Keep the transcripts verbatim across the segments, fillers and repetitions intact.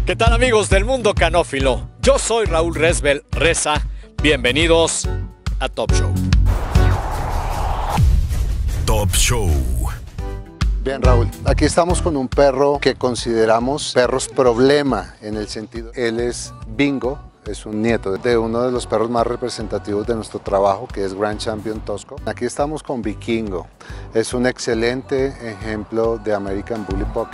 ¿Qué tal, amigos del mundo canófilo? Yo soy Raúl Resbel Reza. Bienvenidos a Top Show. Top Show. Bien, Raúl, aquí estamos con un perro que consideramos perros problema en el sentido, él es Bingo, es un nieto de uno de los perros más representativos de nuestro trabajo, que es Grand Champion Tosco. Aquí estamos con Vikingo, es un excelente ejemplo de American Bully Puppy.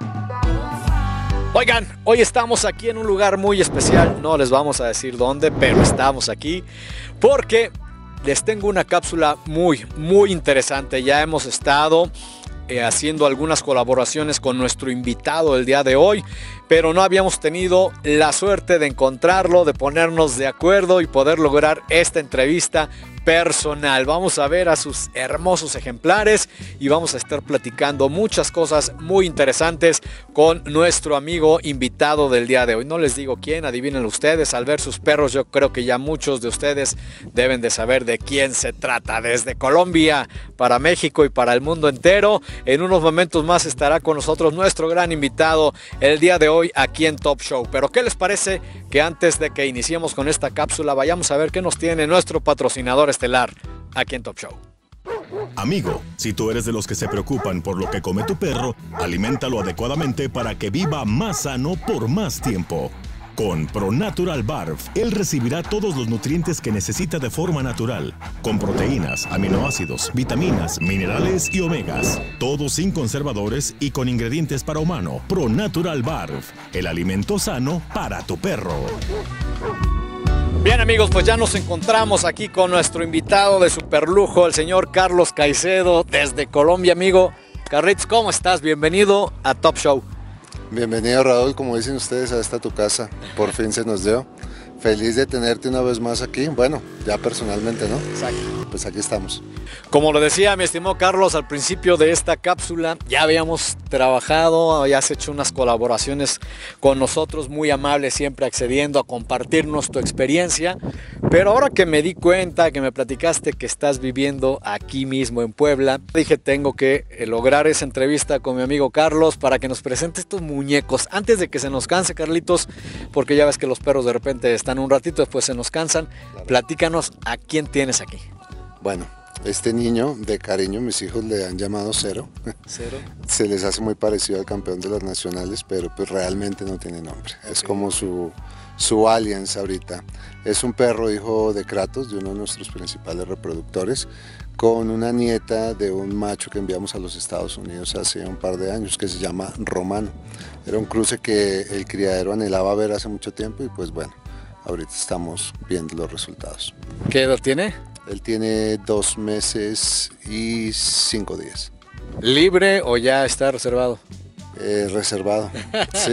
Oigan, hoy estamos aquí en un lugar muy especial, no les vamos a decir dónde, pero estamos aquí porque les tengo una cápsula muy, muy interesante. Ya hemos estado eh, haciendo algunas colaboraciones con nuestro invitado el día de hoy, pero no habíamos tenido la suerte de encontrarlo, de ponernos de acuerdo y poder lograr esta entrevista personal. Vamos a ver a sus hermosos ejemplares y vamos a estar platicando muchas cosas muy interesantes con nuestro amigo invitado del día de hoy. No les digo quién, adivinen ustedes. Al ver sus perros, yo creo que ya muchos de ustedes deben de saber de quién se trata. Desde Colombia para México y para el mundo entero. En unos momentos más estará con nosotros nuestro gran invitado el día de hoy aquí en Top Show. Pero ¿qué les parece que antes de que iniciemos con esta cápsula vayamos a ver qué nos tiene nuestro patrocinador estelar aquí en Top Show? Amigo, si tú eres de los que se preocupan por lo que come tu perro, aliméntalo adecuadamente para que viva más sano por más tiempo. Con ProNatural Barf, él recibirá todos los nutrientes que necesita de forma natural, con proteínas, aminoácidos, vitaminas, minerales y omegas, todo sin conservadores y con ingredientes para humano. ProNatural Barf, el alimento sano para tu perro. Bien, amigos, pues ya nos encontramos aquí con nuestro invitado de superlujo, el señor Carlos Caicedo, desde Colombia, amigo. Carlitos, ¿cómo estás? Bienvenido a Top Show. Bienvenido, Raúl, como dicen ustedes, a esta tu casa. Por fin se nos dio. Feliz de tenerte una vez más aquí. Bueno, ya personalmente, ¿no? Exacto. Pues aquí estamos. Como lo decía mi estimado Carlos al principio de esta cápsula, ya habíamos trabajado, ya has hecho unas colaboraciones con nosotros, muy amables, siempre accediendo a compartirnos tu experiencia. Pero ahora que me di cuenta, que me platicaste que estás viviendo aquí mismo en Puebla, dije tengo que lograr esa entrevista con mi amigo Carlos para que nos presente estos muñecos. Antes de que se nos canse, Carlitos, porque ya ves que los perros de repente están un ratito, después se nos cansan. Claro. Platícanos a quién tienes aquí. Bueno, este niño, de cariño, mis hijos le han llamado Cero. Cero. Se les hace muy parecido al campeón de las nacionales, pero pues realmente no tiene nombre. Okay. Es como su, su alias ahorita. Es un perro hijo de Kratos, de uno de nuestros principales reproductores, con una nieta de un macho que enviamos a los Estados Unidos hace un par de años, que se llama Romano. Era un cruce que el criadero anhelaba ver hace mucho tiempo y pues bueno, ahorita estamos viendo los resultados. ¿Qué edad tiene? Él tiene dos meses y cinco días. ¿Libre o ya está reservado? Eh, reservado, sí.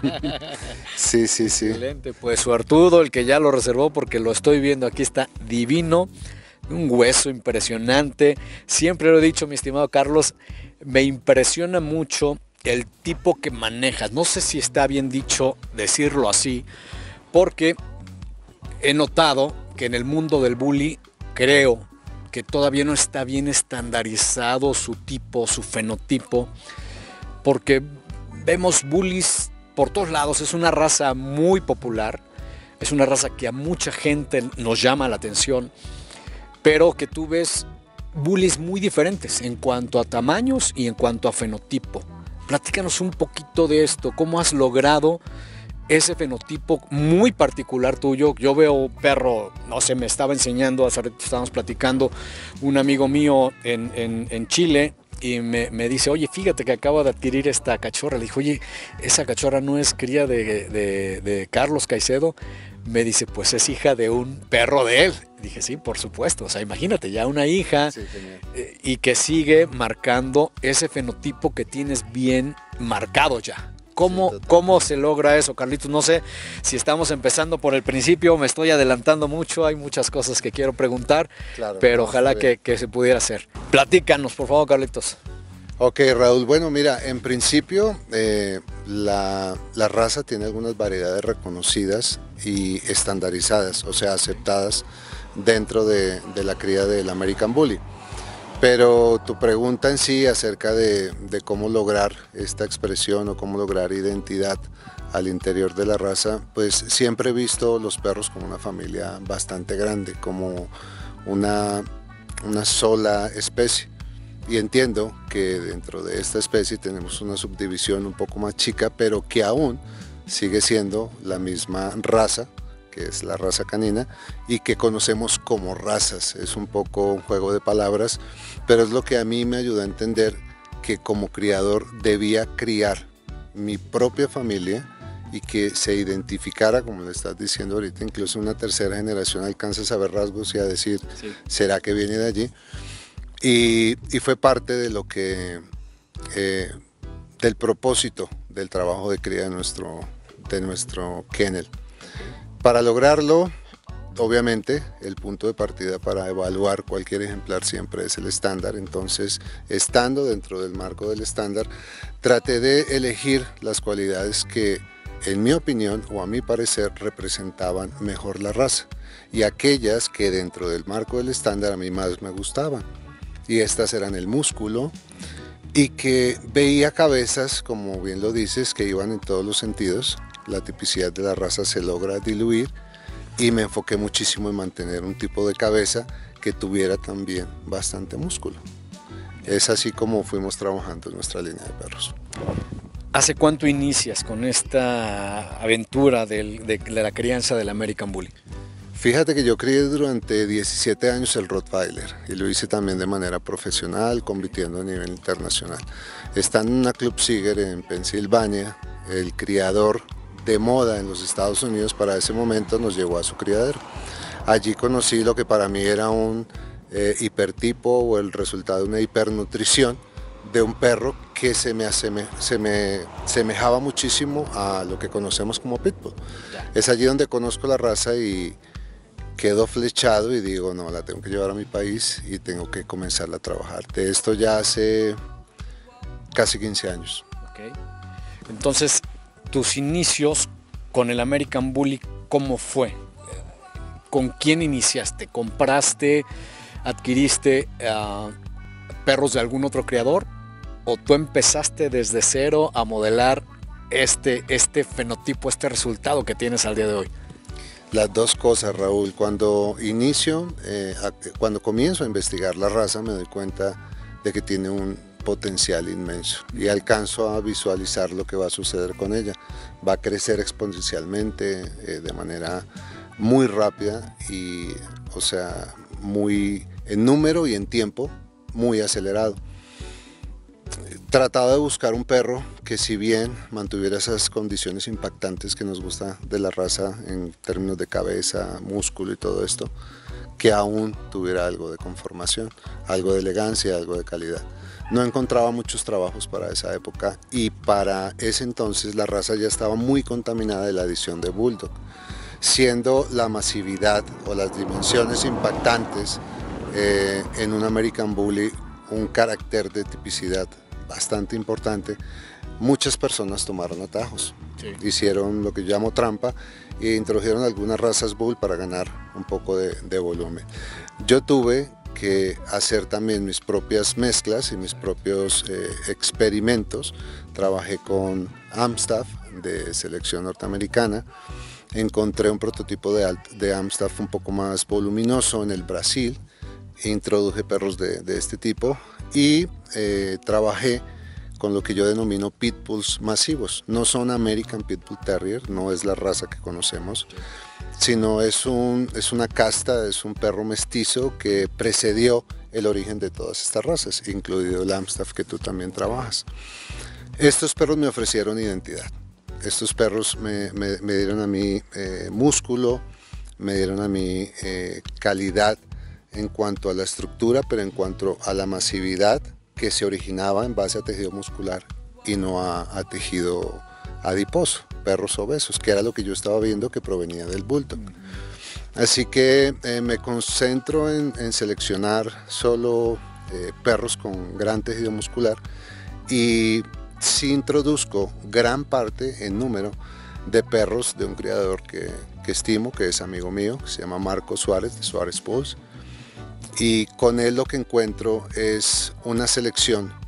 sí, sí, sí. Excelente, pues suertudo el que ya lo reservó porque lo estoy viendo, aquí está divino, un hueso impresionante. Siempre lo he dicho, mi estimado Carlos, me impresiona mucho el tipo que manejas. No sé si está bien dicho decirlo así, porque he notado que en el mundo del bully creo que todavía no está bien estandarizado su tipo, su fenotipo, porque vemos bullies por todos lados. Es una raza muy popular, es una raza que a mucha gente nos llama la atención, pero que tú ves bullies muy diferentes en cuanto a tamaños y en cuanto a fenotipo. Platícanos un poquito de esto, ¿cómo has logrado ese fenotipo muy particular tuyo? Yo veo perro, no sé, me estaba enseñando, hace rato estábamos platicando, un amigo mío en, en, en Chile, y me, me dice, oye, fíjate que acabo de adquirir esta cachorra. Le dije, oye, esa cachorra no es cría de, de, de Carlos Caicedo. Me dice, pues es hija de un perro de él. Dije, sí, por supuesto. O sea, imagínate, ya una hija, sí, eh, y que sigue marcando ese fenotipo que tienes bien marcado ya. ¿Cómo, sí, ¿Cómo se logra eso, Carlitos? No sé si estamos empezando por el principio, me estoy adelantando mucho, hay muchas cosas que quiero preguntar, claro, pero ojalá que, que se pudiera hacer. Platícanos, por favor, Carlitos. Ok, Raúl, bueno, mira, en principio eh, la, la raza tiene algunas variedades reconocidas y estandarizadas, o sea, aceptadas dentro de, de la cría del American Bully. Pero tu pregunta en sí acerca de, de cómo lograr esta expresión o cómo lograr identidad al interior de la raza, pues siempre he visto los perros como una familia bastante grande, como una, una sola especie. Y entiendo que dentro de esta especie tenemos una subdivisión un poco más chica, pero que aún sigue siendo la misma raza, que es la raza canina, y que conocemos como razas. Es un poco un juego de palabras, pero es lo que a mí me ayudó a entender que como criador debía criar mi propia familia y que se identificara, como le estás diciendo ahorita, incluso una tercera generación alcanza a saber rasgos y a decir, sí, ¿será que viene de allí? Y, y fue parte de lo que, eh, del propósito del trabajo de cría de nuestro, de nuestro kennel. Para lograrlo, obviamente, el punto de partida para evaluar cualquier ejemplar siempre es el estándar. Entonces, estando dentro del marco del estándar, traté de elegir las cualidades que, en mi opinión o a mi parecer, representaban mejor la raza y aquellas que dentro del marco del estándar a mí más me gustaban. Y estas eran el músculo y que veía cabezas, como bien lo dices, que iban en todos los sentidos. La tipicidad de la raza se logra diluir y me enfoqué muchísimo en mantener un tipo de cabeza que tuviera también bastante músculo. Es así como fuimos trabajando en nuestra línea de perros. ¿Hace cuánto inicias con esta aventura del, de, de la crianza del American Bully? Fíjate que yo crié durante diecisiete años el Rottweiler y lo hice también de manera profesional, compitiendo a nivel internacional. Estando en una Club Siger en Pensilvania, el criador de moda en los Estados Unidos para ese momento nos llevó a su criadero. Allí conocí lo que para mí era un eh, hipertipo o el resultado de una hipernutrición de un perro que se me, aseme, se me semejaba muchísimo a lo que conocemos como Pitbull. Es allí donde conozco la raza y quedo flechado y digo, no, la tengo que llevar a mi país y tengo que comenzarla a trabajar. De esto ya hace casi quince años. Okay. Entonces, tus inicios con el American Bully, ¿cómo fue? ¿Con quién iniciaste? ¿Compraste, adquiriste uh, perros de algún otro criador? ¿O tú empezaste desde cero a modelar este, este fenotipo, este resultado que tienes al día de hoy? Las dos cosas, Raúl. Cuando inicio, eh, a, cuando comienzo a investigar la raza, me doy cuenta de que tiene un potencial inmenso y alcanzo a visualizar lo que va a suceder con ella. Va a crecer exponencialmente, eh, de manera muy rápida y, o sea, muy en número y en tiempo, muy acelerado. Trataba de buscar un perro que, si bien mantuviera esas condiciones impactantes que nos gusta de la raza en términos de cabeza, músculo y todo esto, que aún tuviera algo de conformación, algo de elegancia, algo de calidad. No encontraba muchos trabajos para esa época y para ese entonces la raza ya estaba muy contaminada de la adición de Bulldog, siendo la masividad o las dimensiones impactantes eh, en un American Bully un carácter de tipicidad bastante importante. Muchas personas tomaron atajos, sí. Hicieron lo que yo llamo trampa e introdujeron algunas razas Bull para ganar un poco de, de volumen. Yo tuve que hacer también mis propias mezclas y mis propios eh, experimentos. Trabajé con Amstaff de selección norteamericana. Encontré un prototipo de, de Amstaff un poco más voluminoso en el Brasil. Introduje perros de, de este tipo y eh, trabajé con lo que yo denomino pitbulls masivos. No son American Pitbull Terrier, no es la raza que conocemos, sino es, un, es una casta, es un perro mestizo que precedió el origen de todas estas razas, incluido el Amstaff que tú también trabajas. Estos perros me ofrecieron identidad, estos perros me, me, me dieron a mí eh, músculo, me dieron a mí eh, calidad en cuanto a la estructura, pero en cuanto a la masividad que se originaba en base a tejido muscular y no a, a tejido adiposo, perros obesos, que era lo que yo estaba viendo que provenía del Bulldog. Así que eh, me concentro en, en seleccionar solo eh, perros con gran tejido muscular y sí introduzco gran parte en número de perros de un criador que, que estimo, que es amigo mío, que se llama Marco Suárez, de Suárez Bulls. Y con él lo que encuentro es una selección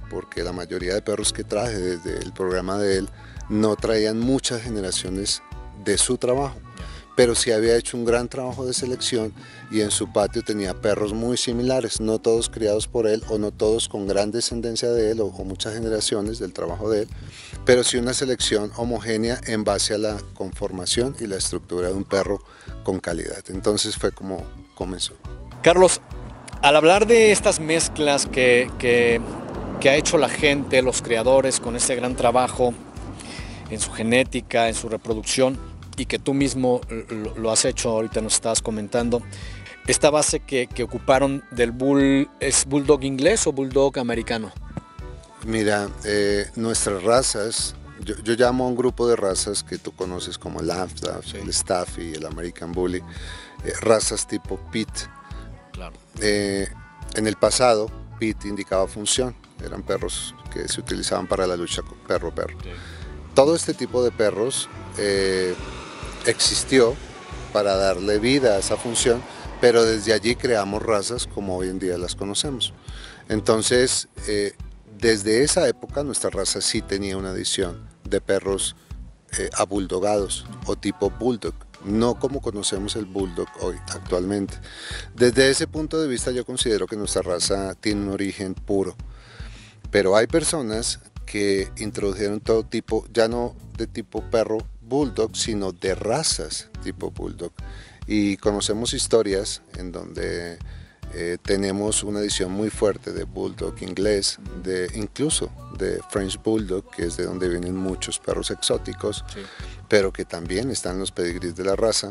porque la mayoría de perros que traje desde el programa de él no traían muchas generaciones de su trabajo, pero sí había hecho un gran trabajo de selección y en su patio tenía perros muy similares, no todos criados por él o no todos con gran descendencia de él o con muchas generaciones del trabajo de él, pero sí una selección homogénea en base a la conformación y la estructura de un perro con calidad. Entonces fue como comenzó. Carlos, al hablar de estas mezclas que, que, que ha hecho la gente, los criadores, con este gran trabajo en su genética, en su reproducción, y que tú mismo lo, lo has hecho, ahorita nos estabas comentando, esta base que, que ocuparon del bull, ¿es bulldog inglés o bulldog americano? Mira, eh, nuestras razas, yo, yo llamo a un grupo de razas que tú conoces como el Amstaff, sí. el Staffy, el American Bully, eh, razas tipo Pit. Claro. Eh, en el pasado, Pit indicaba función, eran perros que se utilizaban para la lucha perro-perro. Sí. Todo este tipo de perros eh, existió para darle vida a esa función, pero desde allí creamos razas como hoy en día las conocemos. Entonces, eh, desde esa época nuestra raza sí tenía una adición de perros eh, abuldogados o tipo bulldog, no como conocemos el bulldog hoy actualmente. Desde ese punto de vista yo considero que nuestra raza tiene un origen puro, pero hay personas que introdujeron todo tipo, ya no de tipo perro bulldog, sino de razas tipo bulldog. Y conocemos historias en donde eh, tenemos una edición muy fuerte de bulldog inglés, de, incluso de French bulldog, que es de donde vienen muchos perros exóticos, sí. pero que también están en los pedigrís de la raza,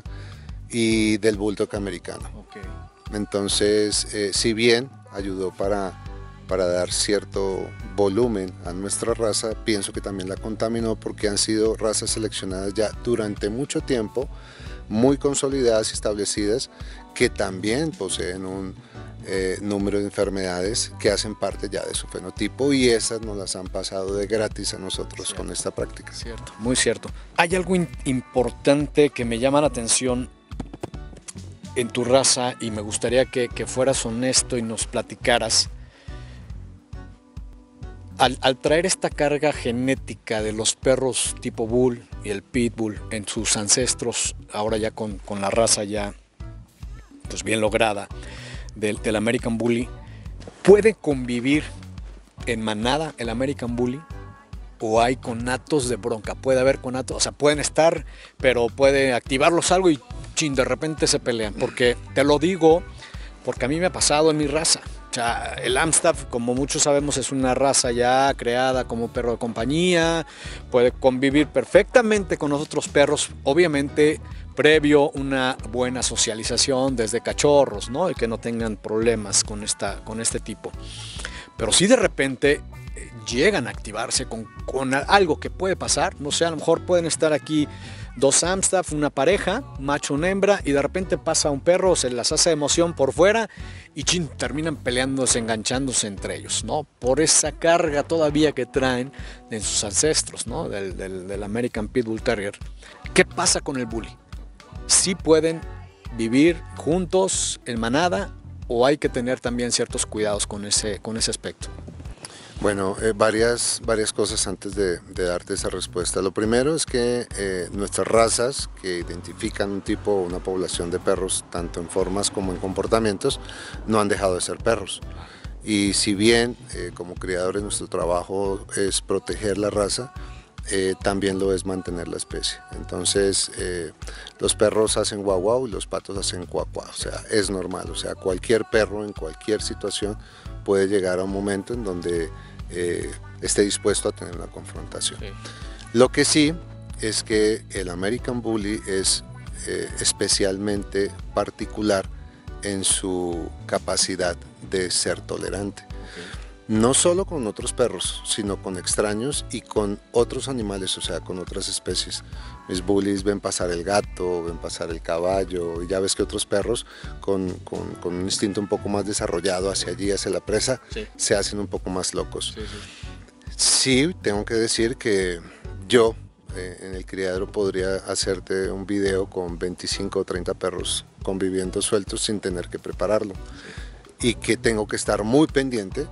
y del bulldog americano. Okay. Entonces, eh, si bien ayudó para, para dar cierto volumen a nuestra raza, pienso que también la contaminó porque han sido razas seleccionadas ya durante mucho tiempo, muy consolidadas y establecidas, que también poseen un eh, número de enfermedades que hacen parte ya de su fenotipo, y esas nos las han pasado de gratis a nosotros cierto. Con esta práctica. Cierto, muy cierto. Hay algo importante que me llama la atención en tu raza y me gustaría que, que fueras honesto y nos platicaras. Al, al traer esta carga genética de los perros tipo bull y el pitbull en sus ancestros, ahora ya con, con la raza ya pues bien lograda del, del American Bully, ¿puede convivir en manada el American Bully? ¿O hay conatos de bronca? ¿Puede haber conatos? O sea, pueden estar, pero puede activarlos algo y chin, de repente se pelean. Porque te lo digo, porque a mí me ha pasado en mi raza. O sea, el Amstaff, como muchos sabemos, es una raza ya creada como perro de compañía, puede convivir perfectamente con los otros perros, obviamente previo una buena socialización desde cachorros, ¿no? Y que no tengan problemas con, esta, con este tipo. Pero si de repente eh, llegan a activarse con, con algo que puede pasar, no sé, a lo mejor pueden estar aquí dos Amstaff, una pareja, macho, una hembra, y de repente pasa un perro, se las hace emoción por fuera y chin, terminan peleándose, enganchándose entre ellos, ¿no? Por esa carga todavía que traen de sus ancestros, ¿no? Del, del, del American Pitbull Terrier. ¿Qué pasa con el Bully? ¿Sí pueden vivir juntos en manada o hay que tener también ciertos cuidados con ese, con ese aspecto? Bueno, eh, varias, varias cosas antes de, de darte esa respuesta. Lo primero es que eh, nuestras razas que identifican un tipo o una población de perros, tanto en formas como en comportamientos, no han dejado de ser perros. Y si bien eh, como criadores nuestro trabajo es proteger la raza, eh, también lo es mantener la especie. Entonces eh, los perros hacen guau guau y los patos hacen cuac cuac, o sea, es normal. O sea, cualquier perro en cualquier situación puede llegar a un momento en donde eh, esté dispuesto a tener una confrontación. Sí. Lo que sí es que el American Bully es eh, especialmente particular en su capacidad de ser tolerante. No solo con otros perros, sino con extraños y con otros animales, o sea, con otras especies. Mis bullies ven pasar el gato, ven pasar el caballo, y ya ves que otros perros con, con, con un instinto un poco más desarrollado hacia allí, hacia la presa, sí. se hacen un poco más locos. Sí, sí. sí tengo que decir que yo eh, en el criadero podría hacerte un video con veinticinco o treinta perros conviviendo sueltos sin tener que prepararlo. Sí. Y que tengo que estar muy pendiente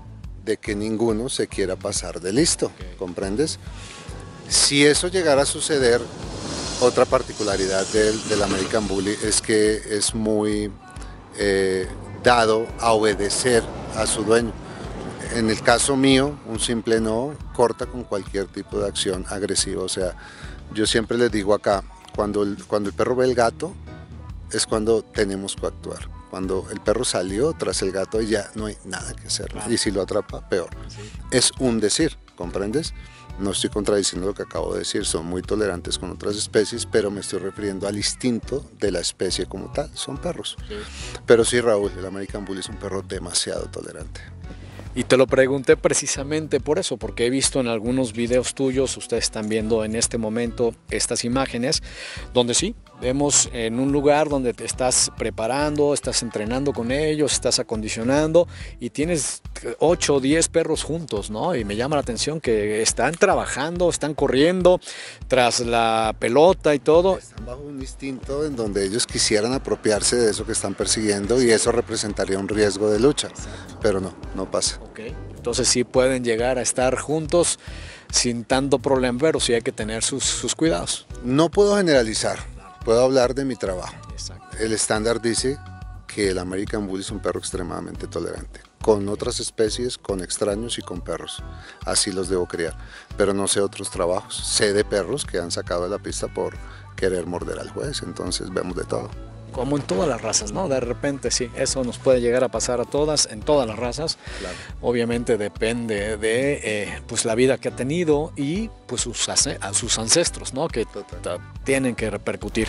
de que ninguno se quiera pasar de listo, ¿comprendes? Si eso llegara a suceder, otra particularidad del, del American Bully es que es muy eh, dado a obedecer a su dueño. En el caso mío, un simple no corta con cualquier tipo de acción agresiva. O sea, yo siempre les digo acá, cuando el, cuando el perro ve el gato, es cuando tenemos que actuar. Cuando el perro salió tras el gato, ya no hay nada que hacer. Claro. Y si lo atrapa, peor. Sí. Es un decir, ¿comprendes? No estoy contradiciendo lo que acabo de decir, son muy tolerantes con otras especies, pero me estoy refiriendo al instinto de la especie como tal, son perros. Sí. Pero sí, Raúl, el American Bully es un perro demasiado tolerante. Y te lo pregunté precisamente por eso, porque he visto en algunos videos tuyos, ustedes están viendo en este momento estas imágenes, donde sí, vemos en un lugar donde te estás preparando, estás entrenando con ellos, estás acondicionando y tienes ocho o diez perros juntos, ¿no? Y me llama la atención que están trabajando, están corriendo tras la pelota y todo. Están bajo un instinto en donde ellos quisieran apropiarse de eso que están persiguiendo y eso representaría un riesgo de lucha, pero no, no pasa. Okay. Entonces sí pueden llegar a estar juntos sin tanto problema, pero sí hay que tener sus, sus cuidados. No puedo generalizar, puedo hablar de mi trabajo. Exacto. El estándar dice que el American Bully es un perro extremadamente tolerante, con otras especies, con extraños y con perros. Así los debo criar, pero no sé otros trabajos. Sé de perros que han sacado de la pista por querer morder al juez, entonces vemos de todo. Como en todas las razas, ¿no? De repente sí, eso nos puede llegar a pasar a todas, en todas las razas. Claro. Obviamente depende de eh, pues la vida que ha tenido y pues sus, a sus ancestros, ¿no? Que tienen que repercutir.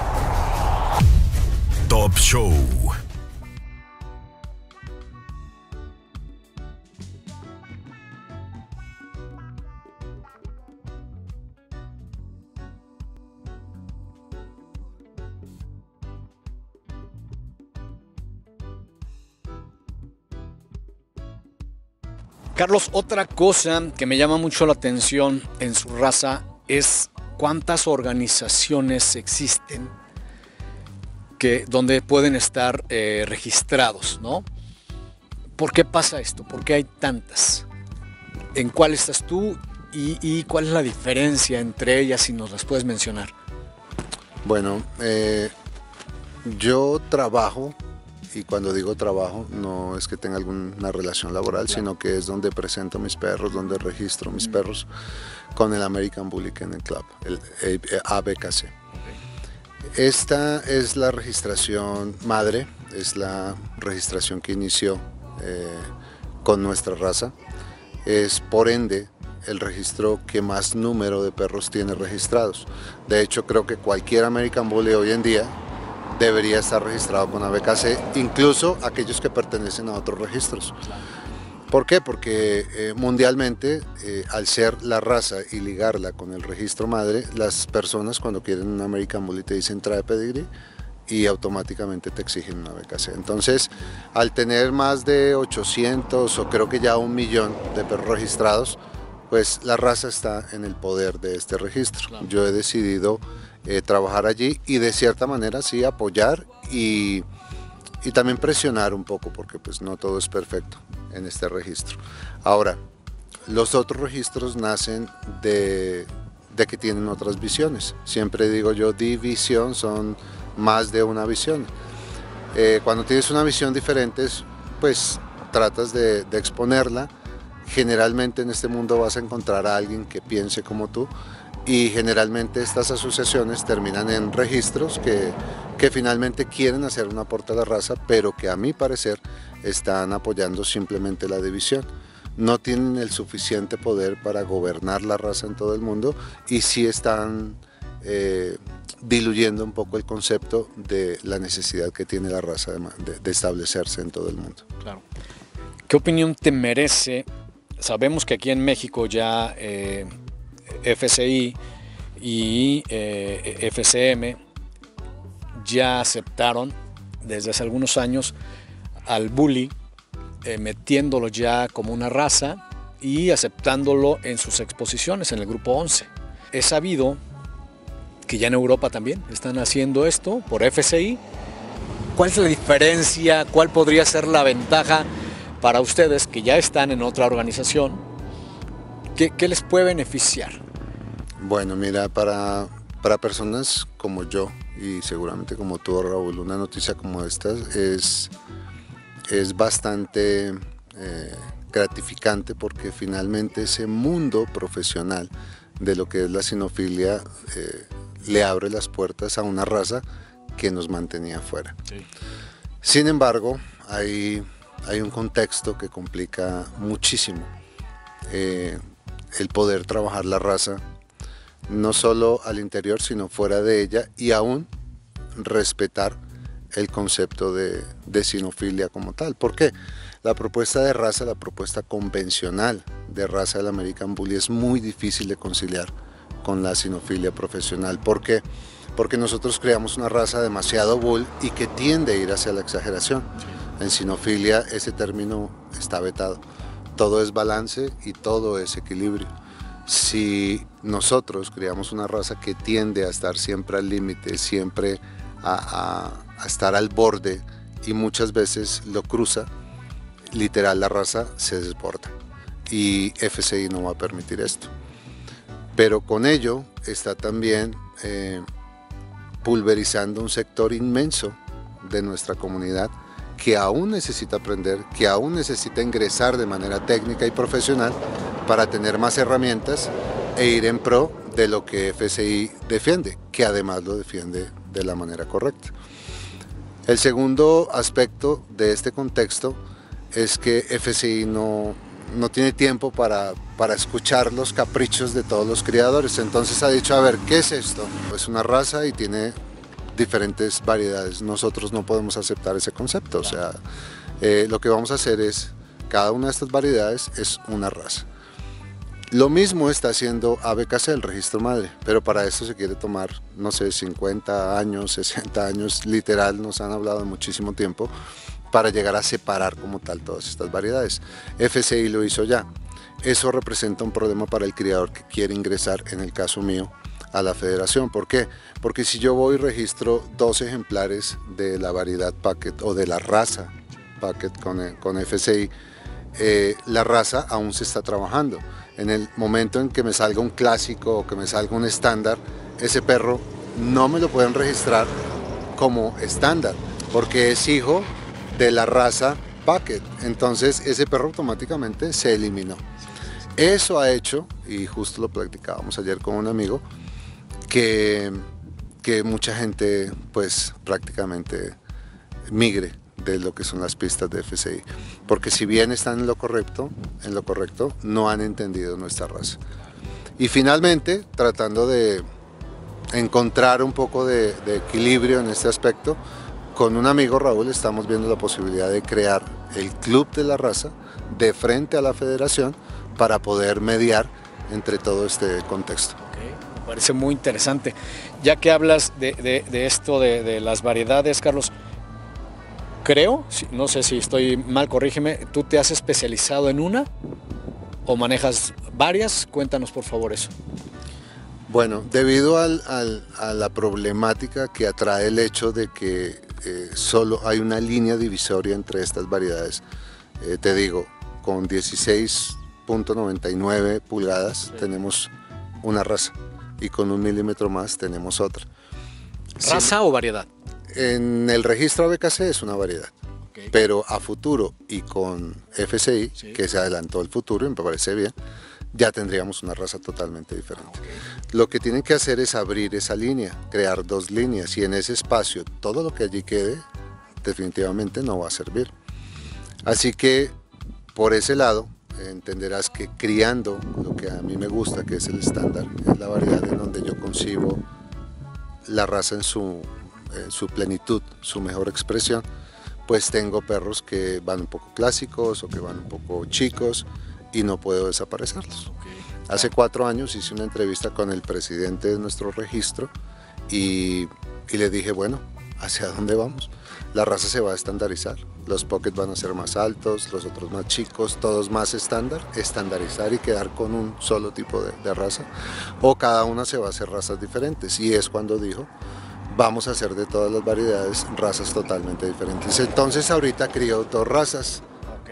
Top Show. Carlos, otra cosa que me llama mucho la atención en su raza es cuántas organizaciones existen que, donde pueden estar eh, registrados, ¿no? ¿Por qué pasa esto? ¿Por qué hay tantas? ¿En cuál estás tú y, y cuál es la diferencia entre ellas, si nos las puedes mencionar? Bueno, eh, yo trabajo. Y cuando digo trabajo, no es que tenga alguna relación laboral, claro, sino que es donde presento mis perros, donde registro mis mm. perros con el American Bully Kennel Club, el A B K C. Okay. Esta es la registración madre, es la registración que inició eh, con nuestra raza. Es por ende el registro que más número de perros tiene registrados. De hecho, creo que cualquier American Bully hoy en día debería estar registrado con A B K C, incluso aquellos que pertenecen a otros registros. ¿Por qué? Porque eh, mundialmente, eh, al ser la raza y ligarla con el registro madre, las personas cuando quieren un American Bully te dicen trae pedigrí y automáticamente te exigen una A B K C. Entonces, al tener más de ochocientos o creo que ya un millón de perros registrados, pues la raza está en el poder de este registro. Claro. Yo he decidido Eh, trabajar allí y de cierta manera sí apoyar y, y también presionar un poco, porque pues no todo es perfecto en este registro. Ahora, los otros registros nacen de, de que tienen otras visiones. Siempre digo yo, división, son más de una visión. Eh, cuando tienes una visión diferente, pues tratas de, de exponerla. Generalmente en este mundo vas a encontrar a alguien que piense como tú, y generalmente estas asociaciones terminan en registros que, que finalmente quieren hacer un aporte a la raza, pero que a mi parecer están apoyando simplemente la división. No tienen el suficiente poder para gobernar la raza en todo el mundo y sí están eh, diluyendo un poco el concepto de la necesidad que tiene la raza de, de, de establecerse en todo el mundo. Claro. ¿Qué opinión te merece? Sabemos que aquí en México ya eh, F C I y eh, F C M ya aceptaron desde hace algunos años al bully, eh, metiéndolo ya como una raza y aceptándolo en sus exposiciones en el grupo once. He sabido que ya en Europa también están haciendo esto por F C I. ¿Cuál es la diferencia? ¿Cuál podría ser la ventaja para ustedes que ya están en otra organización, ¿qué, qué les puede beneficiar? Bueno, mira, para, para personas como yo y seguramente como tú, Raúl, una noticia como esta es, es bastante eh, gratificante, porque finalmente ese mundo profesional de lo que es la cinofilia eh, le abre las puertas a una raza que nos mantenía fuera. Sí. Sin embargo, hay, hay un contexto que complica muchísimo eh, el poder trabajar la raza, no solo al interior sino fuera de ella, y aún respetar el concepto de, de cinofilia como tal. ¿Por qué? La propuesta de raza, la propuesta convencional de raza del American Bully es muy difícil de conciliar con la cinofilia profesional. ¿Por qué? Porque nosotros creamos una raza demasiado bull y que tiende a ir hacia la exageración. En cinofilia ese término está vetado. Todo es balance y todo es equilibrio. Si nosotros creamos una raza que tiende a estar siempre al límite, siempre a, a, a estar al borde y muchas veces lo cruza, literal la raza se desborda y F C I no va a permitir esto. Pero con ello está también eh, pulverizando un sector inmenso de nuestra comunidad que aún necesita aprender, que aún necesita ingresar de manera técnica y profesional para tener más herramientas e ir en pro de lo que F C I defiende, que además lo defiende de la manera correcta. El segundo aspecto de este contexto es que F C I no, no tiene tiempo para, para escuchar los caprichos de todos los criadores. Entonces ha dicho, a ver, ¿qué es esto? Es una raza y tiene diferentes variedades. Nosotros no podemos aceptar ese concepto. O sea, eh, lo que vamos a hacer es, cada una de estas variedades es una raza. Lo mismo está haciendo A B K C, el registro madre, pero para esto se quiere tomar, no sé, cincuenta años, sesenta años, literal, nos han hablado de muchísimo tiempo, para llegar a separar como tal todas estas variedades. F C I lo hizo ya. Eso representa un problema para el criador que quiere ingresar, en el caso mío, a la federación. ¿Por qué? Porque si yo voy y registro dos ejemplares de la variedad Packet o de la raza Packet con, con F C I, eh, la raza aún se está trabajando. En el momento en que me salga un clásico o que me salga un estándar, ese perro no me lo pueden registrar como estándar, porque es hijo de la raza Packet. Entonces ese perro automáticamente se eliminó. Eso ha hecho, y justo lo platicábamos ayer con un amigo, que, que mucha gente pues prácticamente migre de lo que son las pistas de F C I, porque si bien están en lo correcto, en lo correcto, no han entendido nuestra raza. Y finalmente, tratando de encontrar un poco de, de equilibrio en este aspecto, con un amigo, Raúl, estamos viendo la posibilidad de crear el club de la raza de frente a la federación para poder mediar entre todo este contexto. Okay, me parece muy interesante. Ya que hablas de, de, de esto de, de las variedades, Carlos, creo, no sé si estoy mal, corrígeme, ¿tú te has especializado en una o manejas varias? Cuéntanos por favor eso. Bueno, debido al, al, a la problemática que atrae el hecho de que eh, solo hay una línea divisoria entre estas variedades, eh, te digo, con dieciséis punto noventa y nueve pulgadas sí. tenemos una raza y con un milímetro más tenemos otra. ¿Raza sí, o variedad? En el registro A B K C es una variedad, okay. Pero a futuro y con F C I, sí. que se adelantó el futuro y me parece bien, ya tendríamos una raza totalmente diferente. Okay. Lo que tienen que hacer es abrir esa línea, crear dos líneas y en ese espacio todo lo que allí quede definitivamente no va a servir. Así que por ese lado entenderás que criando lo que a mí me gusta, que es el estándar, es la variedad en donde yo concibo la raza en su, en su plenitud, su mejor expresión, pues tengo perros que van un poco clásicos o que van un poco chicos y no puedo desaparecerlos. Okay. Hace cuatro años hice una entrevista con el presidente de nuestro registro y, y le dije, bueno, ¿hacia dónde vamos? La raza se va a estandarizar, los pockets van a ser más altos, los otros más chicos, todos más estándar, estandarizar y quedar con un solo tipo de, de raza, o cada una se va a hacer razas diferentes, y es cuando dijo, vamos a hacer de todas las variedades razas totalmente diferentes. Entonces ahorita crío dos razas,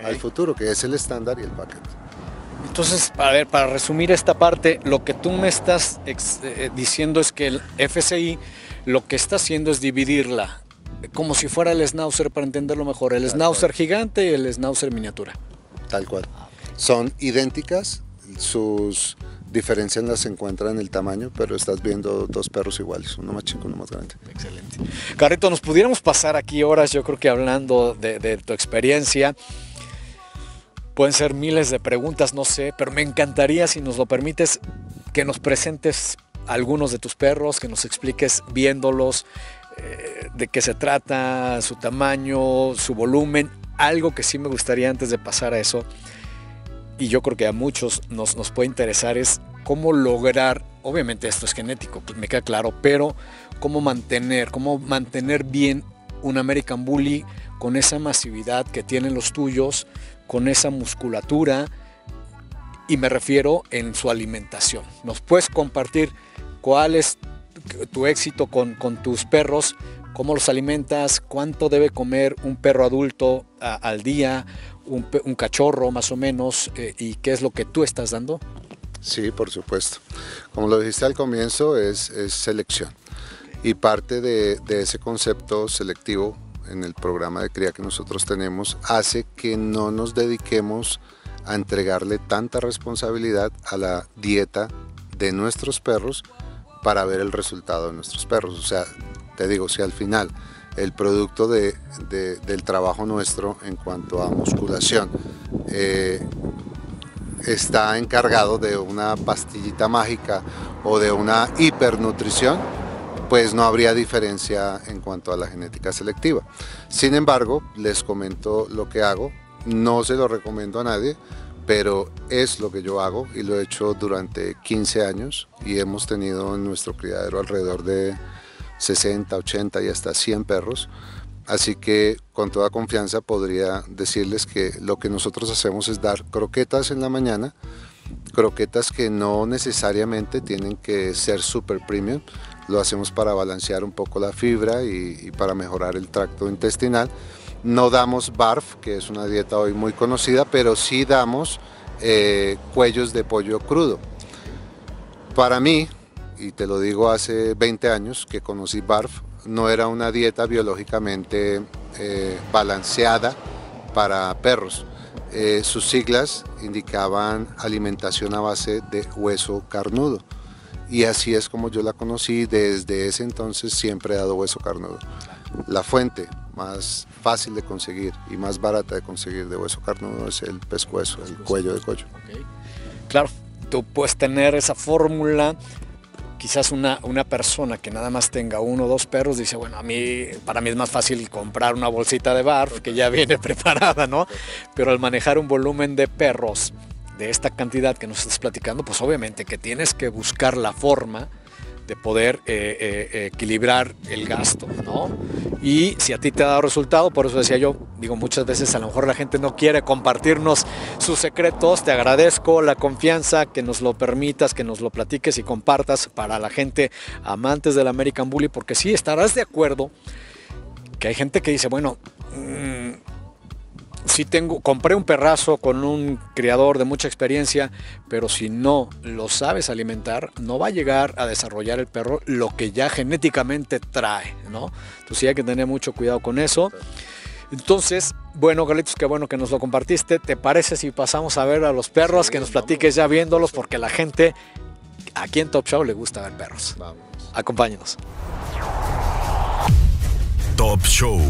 okay. al futuro, que es el estándar y el packet. Entonces, a ver, para resumir esta parte, lo que tú me estás eh, diciendo es que el F S I lo que está haciendo es dividirla, como si fuera el Schnauzer, para entenderlo mejor, el Tal Schnauzer cual. gigante y el Schnauzer miniatura. Tal cual. Son idénticas, sus diferencias las encuentran en el tamaño, pero estás viendo dos perros iguales, uno más chico, uno más grande. Excelente. Carrito, nos pudiéramos pasar aquí horas, yo creo que hablando de, de tu experiencia. Pueden ser miles de preguntas, no sé, pero me encantaría, si nos lo permites, que nos presentes algunos de tus perros, que nos expliques viéndolos, eh, de qué se trata, su tamaño, su volumen. Algo que sí me gustaría antes de pasar a eso, y yo creo que a muchos nos, nos puede interesar, es cómo lograr, obviamente esto es genético, me queda claro, pero cómo mantener, cómo mantener bien un American Bully con esa masividad que tienen los tuyos, con esa musculatura, y me refiero en su alimentación. ¿Nos puedes compartir cuál es tu éxito con, con tus perros? ¿Cómo los alimentas? ¿Cuánto debe comer un perro adulto a, al día? Un, un cachorro más o menos, eh, ¿y qué es lo que tú estás dando? Sí, por supuesto. Como lo dijiste al comienzo, es, es selección. Y parte de, de ese concepto selectivo en el programa de cría que nosotros tenemos hace que no nos dediquemos a entregarle tanta responsabilidad a la dieta de nuestros perros para ver el resultado de nuestros perros. O sea, te digo, si al final el producto de, de, del trabajo nuestro en cuanto a musculación eh, está encargado de una pastillita mágica o de una hipernutrición, pues no habría diferencia en cuanto a la genética selectiva. Sin embargo, les comento lo que hago, no se lo recomiendo a nadie, pero es lo que yo hago y lo he hecho durante quince años y hemos tenido en nuestro criadero alrededor de sesenta, ochenta y hasta cien perros. Así que con toda confianza podría decirles que lo que nosotros hacemos es dar croquetas en la mañana, croquetas que no necesariamente tienen que ser super premium. Lo hacemos para balancear un poco la fibra y, y para mejorar el tracto intestinal. No damos barf, que es una dieta hoy muy conocida, pero sí damos eh, cuellos de pollo crudo. Para mí, y te lo digo hace veinte años que conocí barf, no era una dieta biológicamente eh, balanceada para perros. Eh, sus siglas indicaban alimentación a base de hueso carnudo. Y así es como yo la conocí, desde ese entonces siempre he dado hueso carnudo. La fuente más fácil de conseguir y más barata de conseguir de hueso carnudo es el pescuezo, el cuello de collo. Okay. Claro, tú puedes tener esa fórmula, quizás una, una persona que nada más tenga uno o dos perros dice, bueno, a mí, para mí es más fácil comprar una bolsita de barf que ya viene preparada, ¿no? Pero al manejar un volumen de perros de esta cantidad que nos estás platicando, pues obviamente que tienes que buscar la forma de poder eh, eh, equilibrar el gasto, ¿no? Y si a ti te ha dado resultado, por eso decía yo, digo, muchas veces a lo mejor la gente no quiere compartirnos sus secretos, te agradezco la confianza, que nos lo permitas, que nos lo platiques y compartas para la gente amantes del American Bully, porque sí, estarás de acuerdo que hay gente que dice, bueno, mmm, sí tengo, compré un perrazo con un criador de mucha experiencia, pero si no lo sabes alimentar, no va a llegar a desarrollar el perro lo que ya genéticamente trae, ¿no? Entonces sí hay que tener mucho cuidado con eso. Entonces, bueno, Carlitos, qué bueno que nos lo compartiste. ¿Te parece si pasamos a ver a los perros, sí, que nos platiques ya viéndolos? Porque la gente aquí en Top Show le gusta ver perros. Vamos. Acompáñenos. Top Show.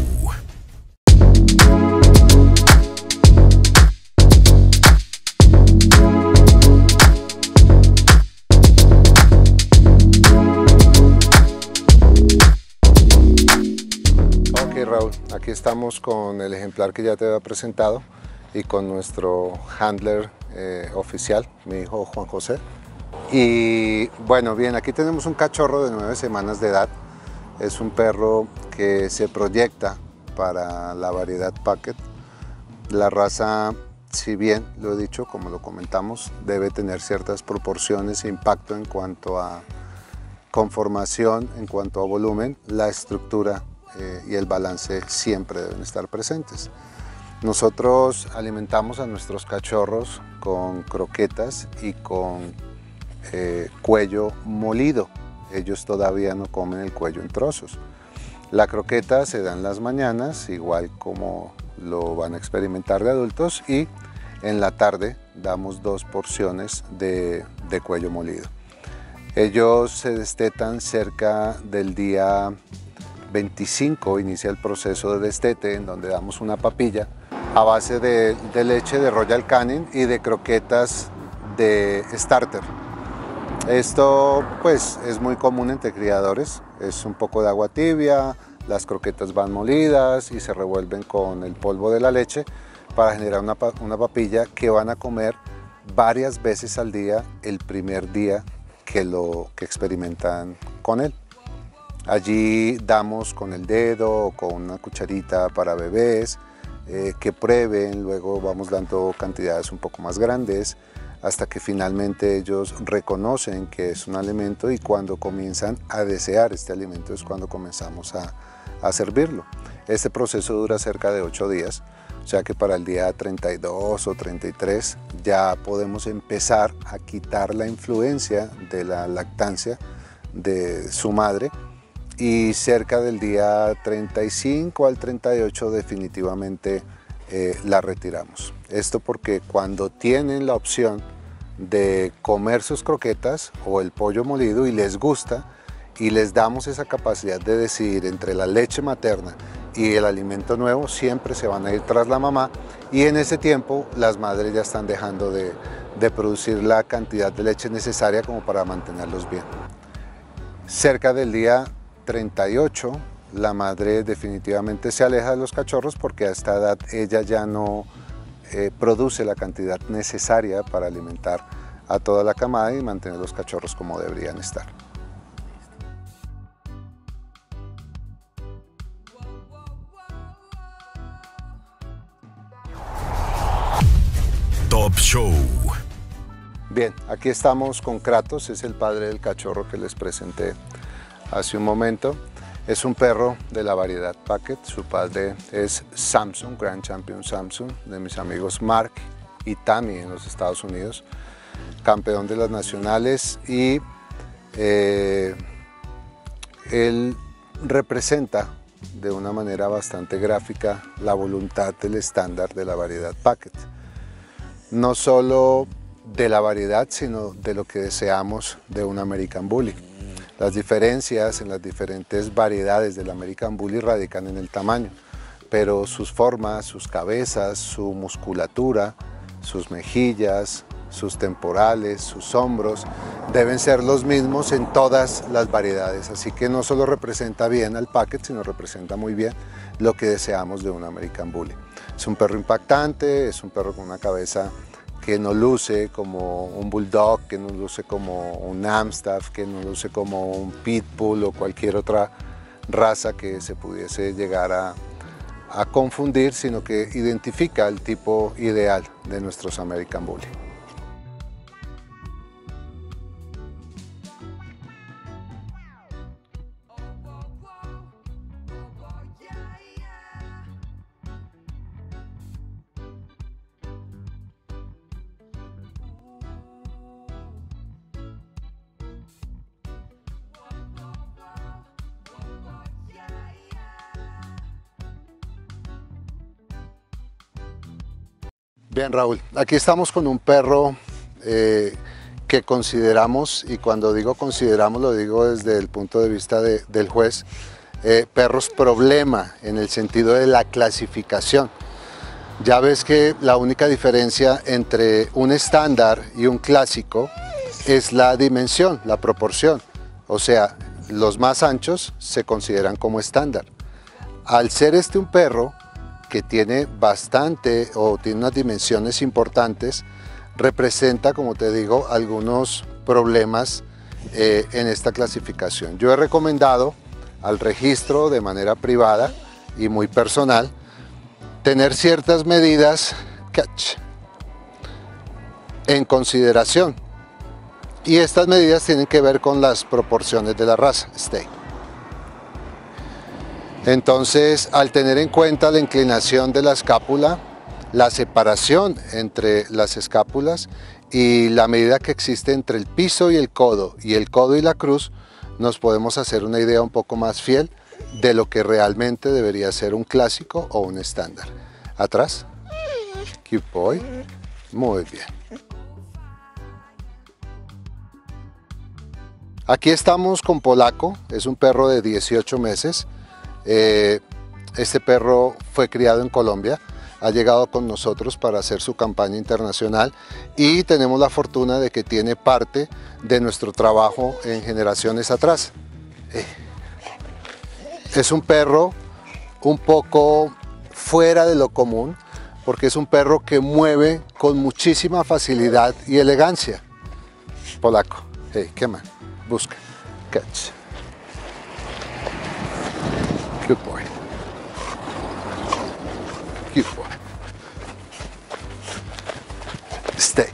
Raúl, aquí estamos con el ejemplar que ya te había presentado y con nuestro handler eh, oficial, mi hijo Juan José. Y bueno, bien, aquí tenemos un cachorro de nueve semanas de edad. Es un perro que se proyecta para la variedad Packet. La raza, si bien lo he dicho, como lo comentamos, debe tener ciertas proporciones e impacto en cuanto a conformación, en cuanto a volumen, la estructura Eh, y el balance siempre deben estar presentes. Nosotros alimentamos a nuestros cachorros con croquetas y con eh, cuello molido. Ellos todavía no comen el cuello en trozos. La croqueta se da en las mañanas, igual como lo van a experimentar de adultos, y en la tarde damos dos porciones de, de cuello molido. Ellos se destetan cerca del día veinticinco, inicia el proceso de destete, en donde damos una papilla a base de, de leche de Royal Canin y de croquetas de starter. Esto pues es muy común entre criadores, es un poco de agua tibia, las croquetas van molidas y se revuelven con el polvo de la leche para generar una, una papilla que van a comer varias veces al día el primer día que, lo, que experimentan con él. Allí damos con el dedo o con una cucharita para bebés, eh, que prueben, luego vamos dando cantidades un poco más grandes, hasta que finalmente ellos reconocen que es un alimento, y cuando comienzan a desear este alimento es cuando comenzamos a, a servirlo. Este proceso dura cerca de ocho días, o sea que para el día treinta y dos o treinta y tres ya podemos empezar a quitar la influencia de la lactancia de su madre, y cerca del día treinta y cinco al treinta y ocho definitivamente eh, la retiramos. Esto porque cuando tienen la opción de comer sus croquetas o el pollo molido y les gusta, y les damos esa capacidad de decidir entre la leche materna y el alimento nuevo, siempre se van a ir tras la mamá, y en ese tiempo las madres ya están dejando de, de producir la cantidad de leche necesaria como para mantenerlos bien. Cerca del día treinta y ocho la madre definitivamente se aleja de los cachorros, porque a esta edad ella ya no eh, produce la cantidad necesaria para alimentar a toda la camada y mantener los cachorros como deberían estar. Top Show. Bien, aquí estamos con Kratos, es el padre del cachorro que les presenté hace un momento. Es un perro de la variedad Packet, su padre es Samson, Grand Champion Samson, de mis amigos Mark y Tammy en los Estados Unidos, campeón de las nacionales, y eh, él representa de una manera bastante gráfica la voluntad del estándar de la variedad Packet. No solo de la variedad, sino de lo que deseamos de un American Bully. Las diferencias en las diferentes variedades del American Bully radican en el tamaño, pero sus formas, sus cabezas, su musculatura, sus mejillas, sus temporales, sus hombros, deben ser los mismos en todas las variedades. Así que no solo representa bien al Packet, sino representa muy bien lo que deseamos de un American Bully. Es un perro impactante, es un perro con una cabeza que no luce como un bulldog, que no luce como un Amstaff, que no luce como un pitbull o cualquier otra raza que se pudiese llegar a, a confundir, sino que identifica el tipo ideal de nuestros American Bully. Bien, Raúl, aquí estamos con un perro eh, que consideramos, y cuando digo consideramos lo digo desde el punto de vista de, del juez, eh, perros problema en el sentido de la clasificación. Ya ves que la única diferencia entre un estándar y un clásico es la dimensión, la proporción. O sea, los más anchos se consideran como estándar. Al ser este un perro que tiene bastante o tiene unas dimensiones importantes, representa, como te digo, algunos problemas eh, en esta clasificación. Yo he recomendado al registro de manera privada y muy personal tener ciertas medidas catch, en consideración, y estas medidas tienen que ver con las proporciones de la raza stay. Entonces, al tener en cuenta la inclinación de la escápula, la separación entre las escápulas y la medida que existe entre el piso y el codo y el codo y la cruz, nos podemos hacer una idea un poco más fiel de lo que realmente debería ser un clásico o un estándar. Atrás. Cute boy. Muy bien. Aquí estamos con Polaco, es un perro de dieciocho meses. Eh, este perro fue criado en Colombia, ha llegado con nosotros para hacer su campaña internacional y tenemos la fortuna de que tiene parte de nuestro trabajo en generaciones atrás. Eh, es un perro un poco fuera de lo común porque es un perro que mueve con muchísima facilidad y elegancia. Polaco, hey, come on, busca, catch. Good boy. Good boy. Stay.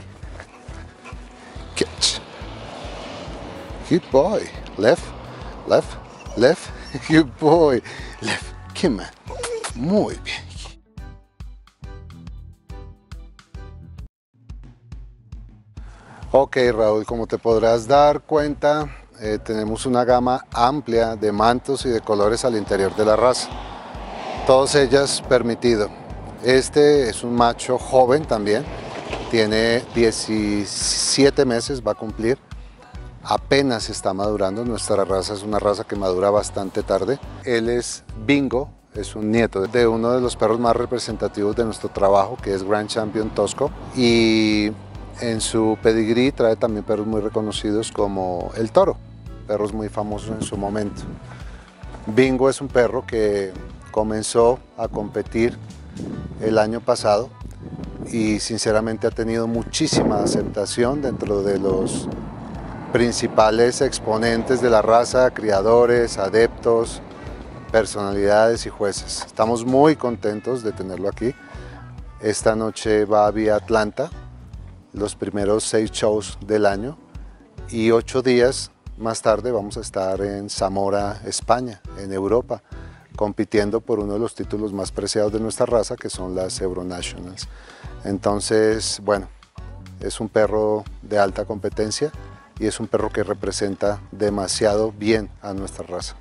Catch. Good boy. Left, left, left. Good boy. Left. Come on. Muy bien. Ok, Raúl, como te podrás dar cuenta, eh, tenemos una gama amplia de mantos y de colores al interior de la raza. Todas ellas permitido. Este es un macho joven también, tiene diecisiete meses, va a cumplir, apenas está madurando. Nuestra raza es una raza que madura bastante tarde. Él es Bingo, es un nieto de uno de los perros más representativos de nuestro trabajo, que es Grand Champion Tosco, y en su pedigrí trae también perros muy reconocidos como el Toro, perros muy famosos en su momento. Bingo es un perro que comenzó a competir el año pasado y sinceramente ha tenido muchísima aceptación dentro de los principales exponentes de la raza, criadores, adeptos, personalidades y jueces. Estamos muy contentos de tenerlo aquí. Esta noche va vía Atlanta, los primeros seis shows del año, y ocho días más tarde vamos a estar en Zamora, España, en Europa, compitiendo por uno de los títulos más preciados de nuestra raza, que son las Euronationals. Entonces, bueno, es un perro de alta competencia y es un perro que representa demasiado bien a nuestra raza.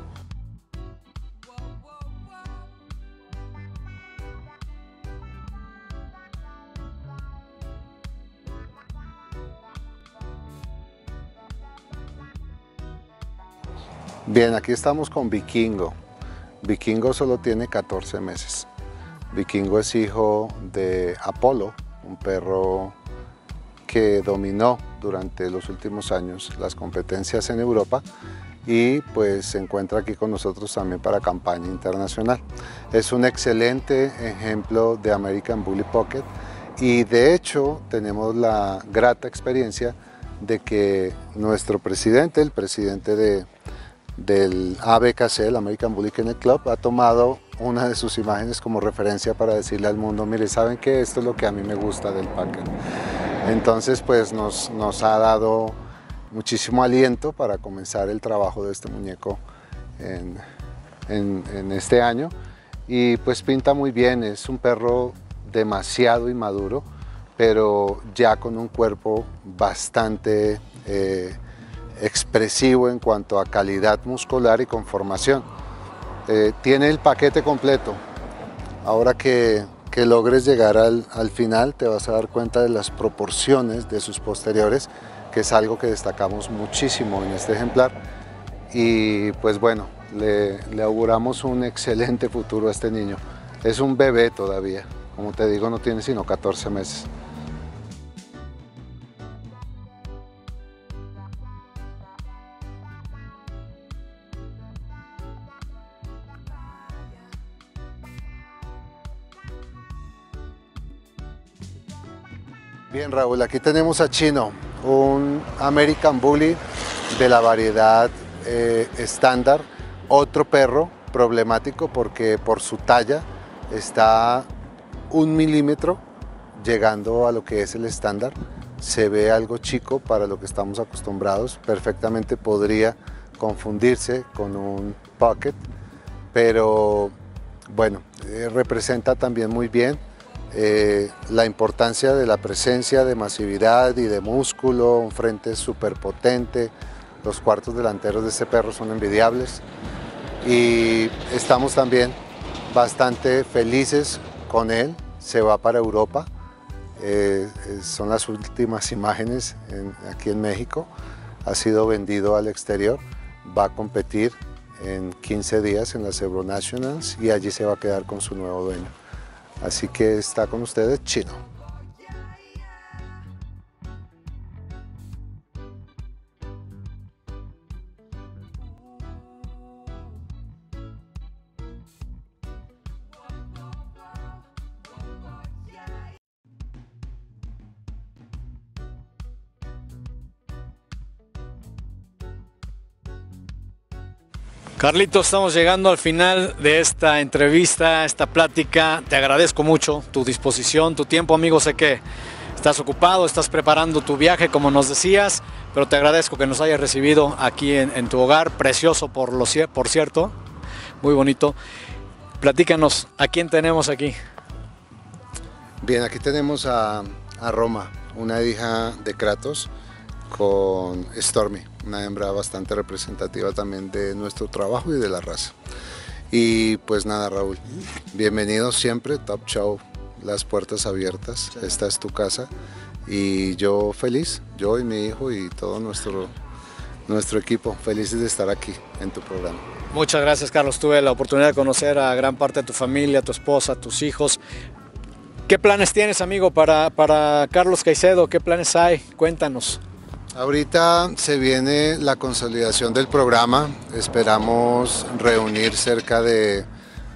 Bien, aquí estamos con Vikingo. Vikingo solo tiene catorce meses. Vikingo es hijo de Apolo, un perro que dominó durante los últimos años las competencias en Europa y pues se encuentra aquí con nosotros también para campaña internacional. Es un excelente ejemplo de American Bully Pocket y de hecho tenemos la grata experiencia de que nuestro presidente, el presidente de del A B K C, el American Bully Kennel Club, ha tomado una de sus imágenes como referencia para decirle al mundo, mire, ¿saben qué? Esto es lo que a mí me gusta del Packer. Entonces pues nos, nos ha dado muchísimo aliento para comenzar el trabajo de este muñeco en, en, en este año y pues pinta muy bien. Es un perro demasiado inmaduro, pero ya con un cuerpo bastante eh, expresivo en cuanto a calidad muscular y conformación. Eh, tiene el paquete completo. Ahora que, que logres llegar al, al final te vas a dar cuenta de las proporciones de sus posteriores, que es algo que destacamos muchísimo en este ejemplar. Y pues bueno, le, le auguramos un excelente futuro a este niño. Es un bebé todavía, como te digo, no tiene sino catorce meses. Bien, Raúl, aquí tenemos a Chino, un American Bully de la variedad eh, estándar, otro perro problemático porque por su talla está un milímetro llegando a lo que es el estándar. Se ve algo chico para lo que estamos acostumbrados, perfectamente podría confundirse con un pocket, pero bueno, eh, representa también muy bien eh, la importancia de la presencia de masividad y de músculo, un frente súper potente. Los cuartos delanteros de este perro son envidiables y estamos también bastante felices con él. Se va para Europa, eh, son las últimas imágenes en, aquí en México. Ha sido vendido al exterior, va a competir en quince días en las Euro Nationals y allí se va a quedar con su nuevo dueño. Así que está con ustedes Chino. Carlitos, estamos llegando al final de esta entrevista, esta plática. Te agradezco mucho tu disposición, tu tiempo, amigo. Sé que estás ocupado, estás preparando tu viaje, como nos decías, pero te agradezco que nos hayas recibido aquí en, en tu hogar, precioso por, lo, por cierto, muy bonito. Platícanos, ¿a quién tenemos aquí? Bien, aquí tenemos a, a Roma, una hija de Kratos, con Stormy, una hembra bastante representativa también de nuestro trabajo y de la raza. Y pues nada, Raúl, bienvenido siempre, Top Show, las puertas abiertas, esta es tu casa y yo feliz, yo y mi hijo y todo nuestro, nuestro equipo, felices de estar aquí en tu programa. Muchas gracias, Carlos, tuve la oportunidad de conocer a gran parte de tu familia, tu esposa, tus hijos. ¿Qué planes tienes, amigo, para, para Carlos Caicedo? ¿Qué planes hay? Cuéntanos. Ahorita se viene la consolidación del programa, esperamos reunir cerca de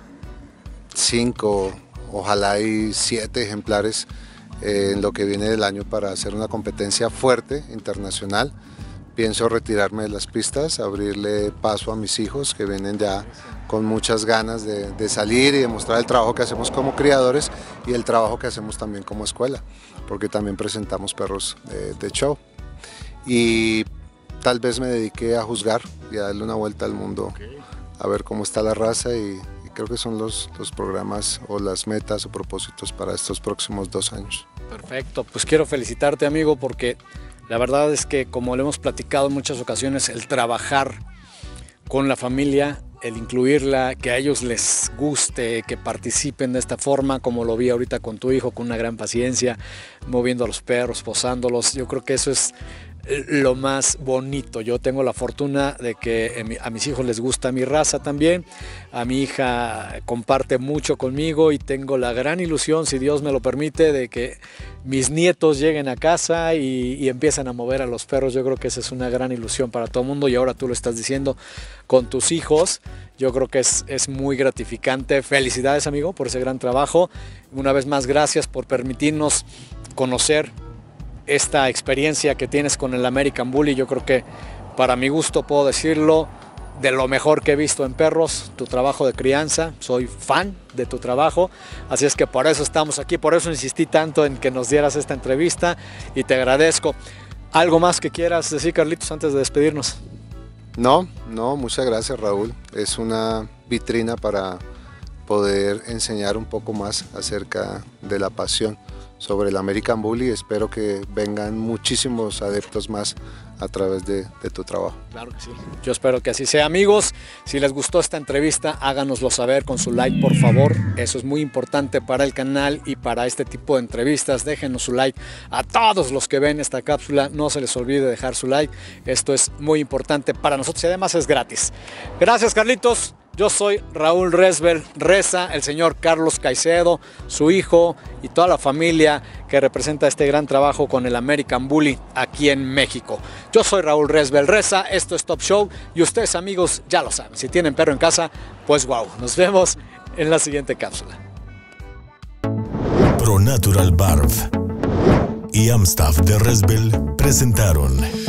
cinco, ojalá y siete ejemplares eh, en lo que viene del año para hacer una competencia fuerte, internacional. Pienso retirarme de las pistas, abrirle paso a mis hijos que vienen ya con muchas ganas de, de salir y demostrar el trabajo que hacemos como criadores y el trabajo que hacemos también como escuela, porque también presentamos perros de, de show. Y tal vez me dediqué a juzgar y a darle una vuelta al mundo, a ver cómo está la raza y, y creo que son los, los programas o las metas o propósitos para estos próximos dos años. Perfecto, pues quiero felicitarte, amigo, porque la verdad es que, como lo hemos platicado en muchas ocasiones, el trabajar con la familia, el incluirla, que a ellos les guste, que participen de esta forma, como lo vi ahorita con tu hijo, con una gran paciencia, moviendo a los perros, posándolos, yo creo que eso es lo más bonito. Yo tengo la fortuna de que a mis hijos les gusta mi raza también, a mi hija comparte mucho conmigo y tengo la gran ilusión, si Dios me lo permite, de que mis nietos lleguen a casa y, y empiezan a mover a los perros. Yo creo que esa es una gran ilusión para todo el mundo y ahora tú lo estás diciendo con tus hijos. Yo creo que es, es muy gratificante. Felicidades, amigo, por ese gran trabajo. Una vez más, gracias por permitirnos conocer esta experiencia que tienes con el American Bully. Yo creo que, para mi gusto, puedo decirlo, de lo mejor que he visto en perros, tu trabajo de crianza. Soy fan de tu trabajo, así es que por eso estamos aquí, por eso insistí tanto en que nos dieras esta entrevista y te agradezco. ¿Algo más que quieras decir, Carlitos, antes de despedirnos? No, no, muchas gracias, Raúl. Es una vitrina para poder enseñar un poco más acerca de la pasión sobre el American Bully. Espero que vengan muchísimos adeptos más a través de, de tu trabajo. Claro que sí. Yo espero que así sea, amigos. Si les gustó esta entrevista, háganoslo saber con su like, por favor. Eso es muy importante para el canal y para este tipo de entrevistas. Déjenos su like a todos los que ven esta cápsula. No se les olvide dejar su like. Esto es muy importante para nosotros y además es gratis. Gracias, Carlitos. Yo soy Raúl Resbel Reza, el señor Carlos Caicedo, su hijo y toda la familia que representa este gran trabajo con el American Bully aquí en México. Yo soy Raúl Resbel Reza, esto es Top Show y ustedes, amigos, ya lo saben. Si tienen perro en casa, pues wow. Nos vemos en la siguiente cápsula. Pro Natural Barf y Amstaff de Resbel presentaron